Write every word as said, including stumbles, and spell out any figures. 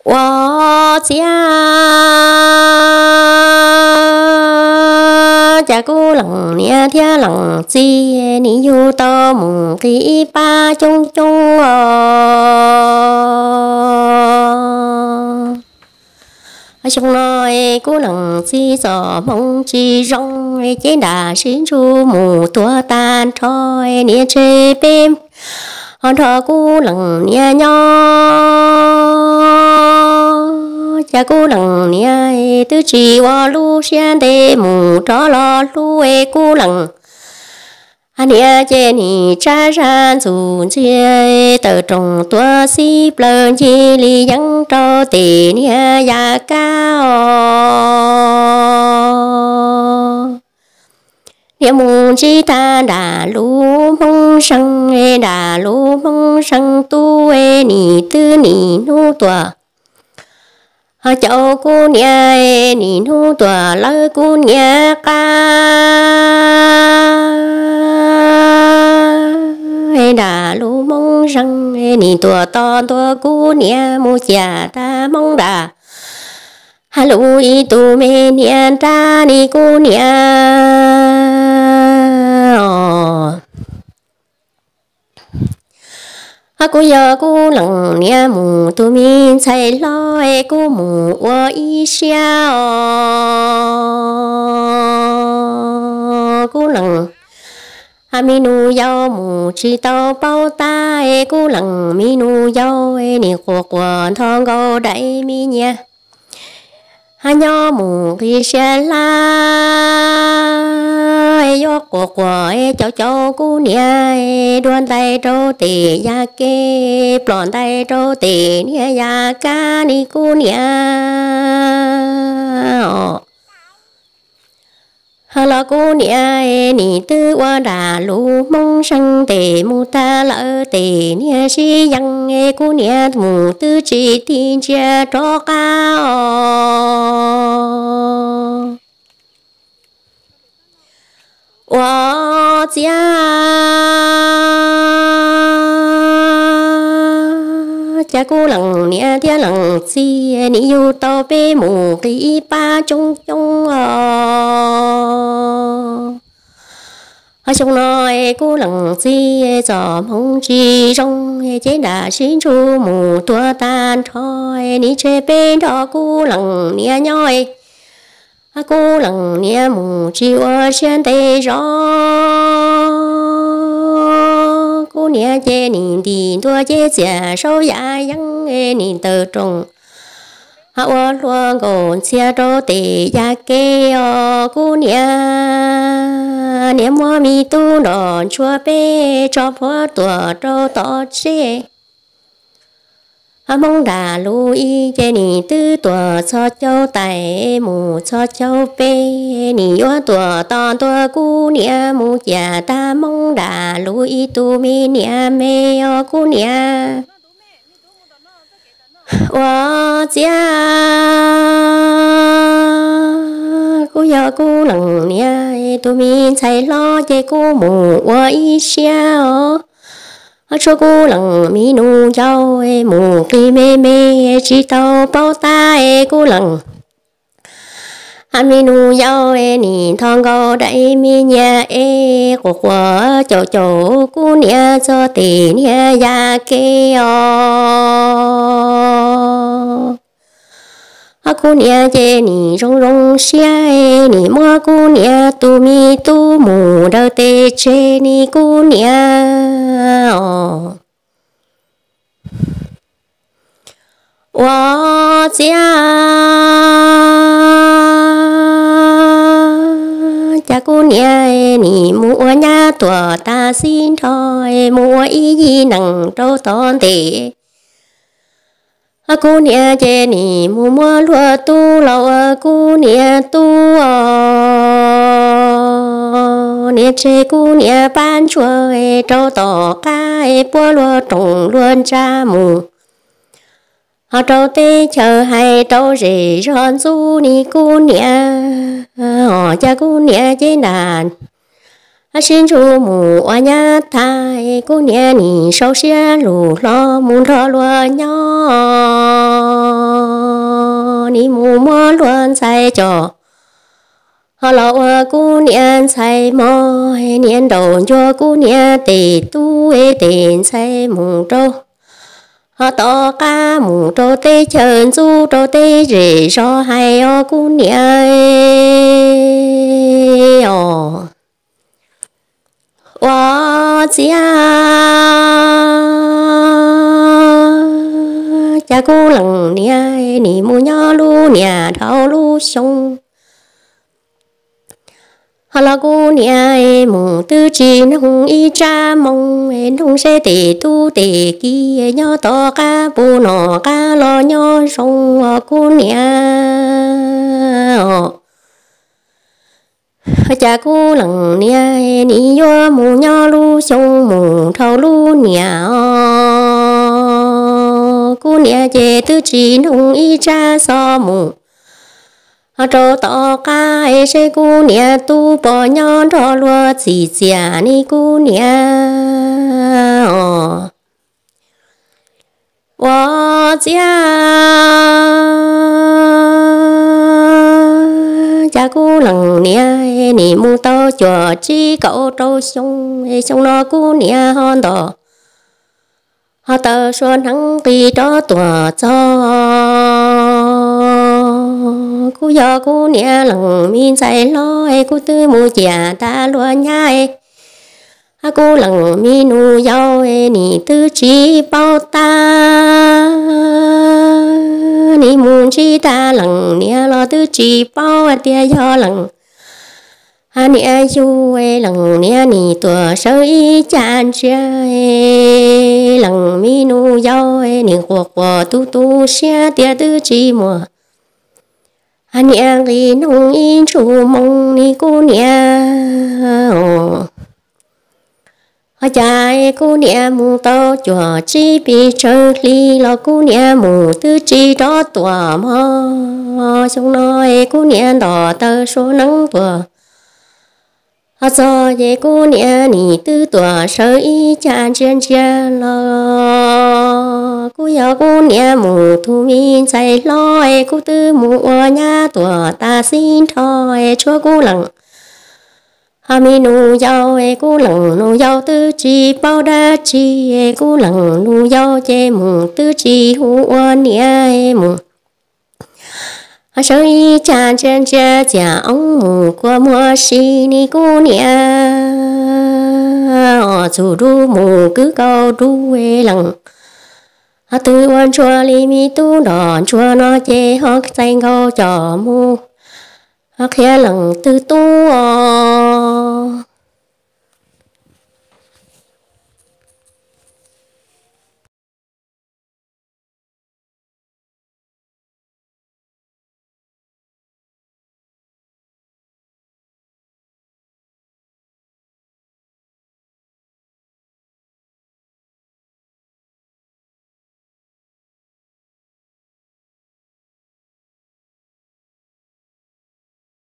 我家家姑冷年天冷季，你有到梦里把中中哦。兄nói cô lăng chi gió mong chi rong chế đà xin chu mù tua tan thôi nia chơi bêm hòn thọ cô lăng nia nho cha cô lăng nia tư chi wa lu xian de mù cho lo lu e cô lăng anh nia chế ni cha san zu chế tờ trồng tua si plơn chi li yang trâu tì nia ya cao nia mù chi ta đà lu mong sang e đà lu mong sang tu e ni tư ni nu tua họ cháu cô nia e ni nu tua lỡ cô nia ca đà lu mong rằng ni tua to tua cu nia mu cha ta mong đà halu i tu me nia ta ni cu nia ha cu ya cu lăng nia mu tu min sai lo e cu mu wa i xia cu lăng ha mi nu yao mu chi tao bao ta e cu lăng mi nu yao e ni của của thong gấu đại mi nha ha nho mu khi xe la e yo của của e cháu cháu cu nia e đoan tay trâu tì ya kê plon tay trâu tì nia ya ca ni cu nia hà la cô nia ni tư wa đà lu mong sang tề mu ta lỡ tề nia si yang e cô nia mu tư chỉ tin chia cho cao wa gia cha cô lăng nia thiên lăng si ni yu tao bê mu kỳ ba chung chung à chung nói cô lăng si gió mong chi trong chế đà xin chu mù tua tan thôi ni chế bên đó cô lăng nia nhoi à cô lăng nia mù chi wa xian tê gió cô nia chế ni đi tua chế giả sâu ya yang ni tờ trồng ha wa luang gòn xia trâu tê ya kê o cô nia niệm hoa mi tu nón chua bê cho phó tua trâu to chế mong đà lu y chế ni tư tua cho châu tài mù cho châu bê ni hoa tua to tua cu nia mù già ta mong đà lu y tu mi nia mê o cu nia wa gia cô ya cô lăng nia tu mi sai lo chế cô mù wa i xia o cho cô lăng mi nu yao e mù kỳ mê mê chỉ tao bao ta e cô lăng ha mi nu yao e ni thong gấu đại mi nhà e của của chỗ chỗ cô nia cho tì nia ya kê o a cô nia chế ni rong rong xia e ni mua cô nia tu mi tu mù đâu tê chế ni cô nia wa gia cha cô nia ni mua nhà tua ta xin thôi mua ý gì nặng trâu ton tê a cô nia chế ni mua mua lúa tu lâu a cô nia tu nia chế cô nia ban chua e trâu tỏ cá e bua lúa trồng luôn cha mù họ trâu tê chờ hay trâu rể ròn du ni cô nia họ cha cô nia chế đàn a xin chu mù oa nhá thai cô nia ni sâu xia lù lo muốn lo lúa nhỏ ni mù mò luôn sai cho họ lão cô niên sai mò niên đầu cho cô niên tề tu tiền sai mù trâu họ to ca mù trâu tê chân du trâu tê rì cho hay ô cô niên ồ哇家cha cô lần nia ni mu nhỏ lu nia thao lu sông hà la cô nia mu tư chi nông y cha mong nông sẽ tề tu tề kia nhỏ to ca bu nọ ca lo nhỏ sông cô nia cha cô lần nia ni yo mu nhỏ lu sông mu thao lu nia cô nia chế tư chỉ nông y cha so mu trâu to ca sẽ cô nia tu bỏ nhon trò lúa chỉ già ni cô nia wo gia cha cô lần nia ni mu tao cho chi cậu trâu sông sông nó cô nia hòn đỏ họ tờ xuân nắng vì đó tỏa cho cô giờ cô nia lần min say lo cô tư mu già ta luôn nhai cô lần mi nu dâu ni tư chi bao ta ni muốn chi ta lần nia lo tư chi bao tia do lần anh nia du lần nia ni tua sơ y chan chia lần mi nu dâu ni cuộc của tu tu xe tia tư chi mùa anh nia đi nông in chu mong ni cô nia họ chạy cô nia mu tao chùa chi bị chơi li lo cô nia mu tư chi đó tòa mò xong nói cô nia đỏ tơ số nắng vừa họ cho về cô nia ni tư tòa sơ y chan chen chia lo cô giờ cô nia mu thu min say lo cô tư mu nhà tòa ta xin thôi chúa cô lặng hà mi nu dâu cô lần nu dâu tư chi bao đa chi cô lần nu dâu chê mù tư chi hu oan nia mù hà sơ y chan chen chia chia ông mù qua mua xi ni cô nia chủ ru mù cứ câu ru lần hà tư oan chua li mi tu đòn chua nó chê hóc xanh câu cho mù hà khía lần tư tu